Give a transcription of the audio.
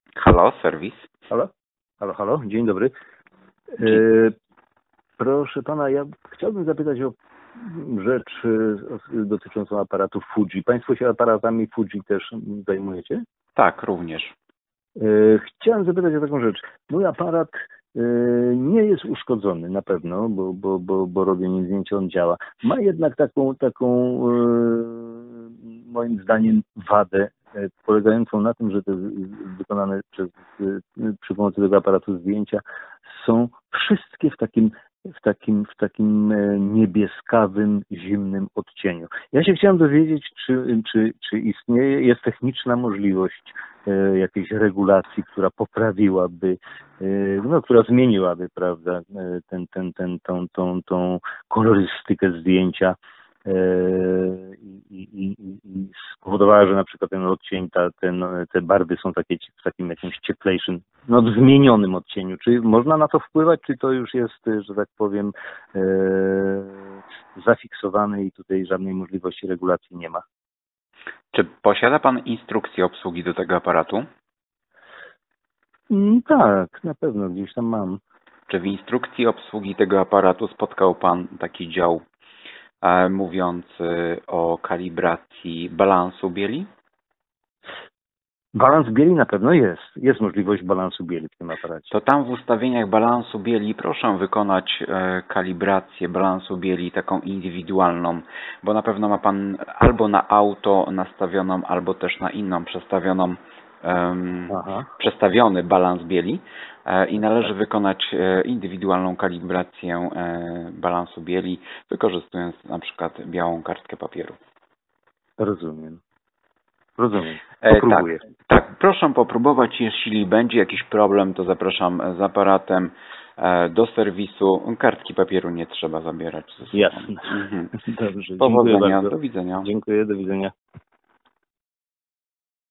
Halo, serwis. Halo? Halo, halo, dzień dobry. Proszę pana, ja chciałbym zapytać o rzecz dotyczącą aparatu Fuji. Państwo się aparatami Fuji też zajmujecie? Tak, również. Chciałem zapytać o taką rzecz. Mój aparat nie jest uszkodzony na pewno, bo robię nim zdjęcie, on działa. Ma jednak taką moim zdaniem wadę polegającą na tym, że te wykonane przy pomocy tego aparatu zdjęcia są wszystkie w takim niebieskawym, zimnym odcieniu. Ja się chciałem dowiedzieć, czy istnieje, jest techniczna możliwość jakiejś regulacji, która poprawiłaby, która zmieniłaby, prawda, tą kolorystykę zdjęcia i spowodowała, że na przykład ten odcień, te barwy są takie w takim jakimś cieplejszym, w zmienionym odcieniu. Czy można na to wpływać, czy to już jest, że tak powiem, zafiksowane i tutaj żadnej możliwości regulacji nie ma? Czy posiada Pan instrukcję obsługi do tego aparatu? Tak, na pewno gdzieś tam mam. Czy w instrukcji obsługi tego aparatu spotkał Pan taki dział mówiący o kalibracji balansu bieli? Balans bieli na pewno jest. Jest możliwość balansu bieli w tym aparacie. To tam w ustawieniach balansu bieli proszę wykonać kalibrację balansu bieli taką indywidualną, bo na pewno ma Pan albo na auto nastawioną, albo też na inną przestawiony balans bieli i należy wykonać indywidualną kalibrację balansu bieli, wykorzystując na przykład białą kartkę papieru. Rozumiem. Popróbuję. Tak, proszę popróbować. Jeśli będzie jakiś problem, to zapraszam z aparatem do serwisu. Kartki papieru nie trzeba zabierać ze sobą. Jasne. Dobrze. Powodzenia. Do widzenia. Dziękuję, do widzenia.